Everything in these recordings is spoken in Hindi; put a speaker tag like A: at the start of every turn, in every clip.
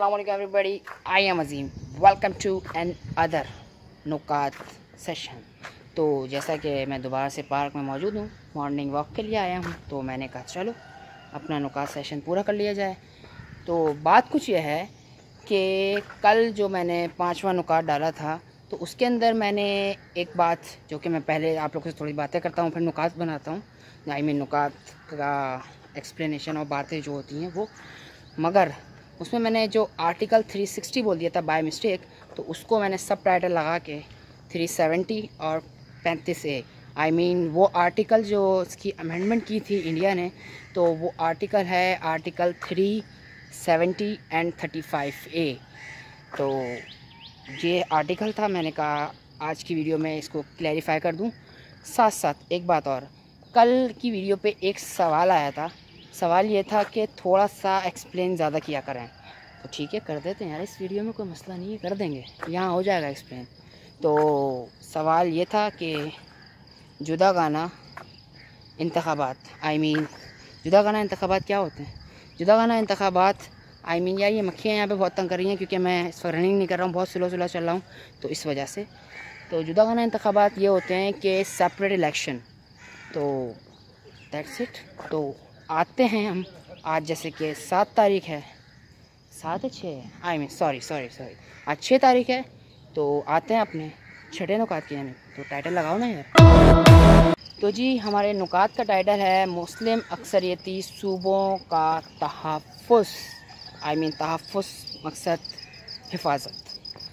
A: अस्सलाम वालेकुम everybody, I am Azeem. Welcome to another नुकात सेशन। तो जैसा कि मैं दोबारा से पार्क में मौजूद हूँ, मॉर्निंग वॉक के लिए आया हूँ, तो मैंने कहा चलो अपना नुकात सेशन पूरा कर लिया जाए। तो बात कुछ यह है कि कल जो मैंने 5वां नुकात डाला था, तो उसके अंदर मैंने एक बात, जो कि मैं पहले आप लोगों से थोड़ी बातें करता हूँ फिर नुकात बनाता हूँ, आई मीन नुकात का एक्सप्लेनेशन और बातें जो होती हैं वो, मगर उसमें मैंने जो आर्टिकल 360 बोल दिया था बाय मिस्टेक, तो उसको मैंने सब टाइटल लगा के 370 और 35A, आई मीन वो आर्टिकल जो इसकी अमेंडमेंट की थी इंडिया ने, तो वो आर्टिकल है आर्टिकल 370 एंड 35A। तो ये आर्टिकल था, मैंने कहा आज की वीडियो में इसको क्लैरिफाई कर दूं। साथ साथ एक बात और, कल की वीडियो पे एक सवाल आया था, सवाल ये था कि थोड़ा सा एक्सप्लेन ज़्यादा किया करें। तो ठीक है, कर देते हैं यार, इस वीडियो में कोई मसला नहीं है, कर देंगे, यहाँ हो जाएगा एक्सप्लेन। तो सवाल ये था कि जुदा गाना इंतखाबात, आई मीन जुदा गाना इंतखाबात क्या होते हैं? जुदा गाना इंतखाबात आई मीन यार, ये मक्खियाँ यहाँ पे बहुत तंग कर रही हैं क्योंकि मैं इस पर रनिंग नहीं कर रहा हूँ, बहुत स्लो चल रहा हूँ, तो इस वजह से। तो जुदा गाना इंतखाबात ये होते हैं कि सेपरेट इलेक्शन। तो दैट्स इट। तो आते हैं हम आज, जैसे कि 7 तारीख है, 7 है 6 है, आई मीन सॉरी आज 6 तारीख है। तो आते हैं अपने छठे नुकात की जानिब। तो टाइटल लगाओ ना यार। तो जी हमारे नुकात का टाइटल है मुस्लिम अक्सरियती सूबों का तहफ़्फ़ुज़, आई मीन तहफ़्फ़ुज़ मकसद हिफाजत।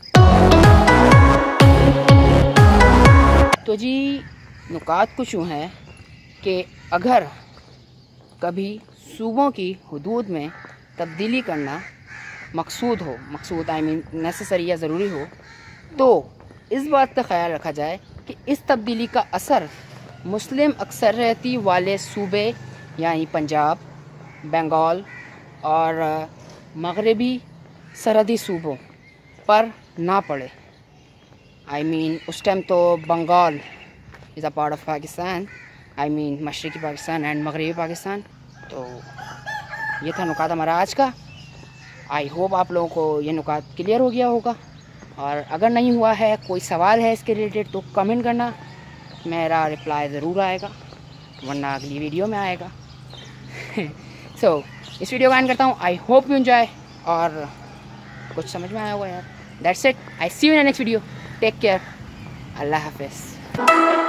A: तो जी नुकात कुछ यूँ है कि अगर कभी सूबों की हुदूद में तब्दीली करना मकसूद आई मीन नेसेसरी या ज़रूरी हो, तो इस बात का ख्याल रखा जाए कि इस तब्दीली का असर मुस्लिम अक्सरियती वाले सूबे यानी पंजाब, बंगाल और मगरबी सरहदी सूबों पर ना पड़े। आई मीन उस टाइम तो Bengal is a part of Pakistan, I mean मशरक़ी पाकिस्तान एंड मगरबी पाकिस्तान। तो ये था नुकात हमारा आज का। आई होप आप लोगों को ये नुकात क्लियर हो गया होगा, और अगर नहीं हुआ है, कोई सवाल है इसके रिलेटेड, तो कमेंट करना, मेरा रिप्लाई ज़रूर आएगा, वरना अगली वीडियो में आएगा। सो इस वीडियो का एंड करता हूँ। आई होप यू एंजॉय, और कुछ समझ में आया होगा यार। That's it, I see you in next video, take care, Allah हाफिज़।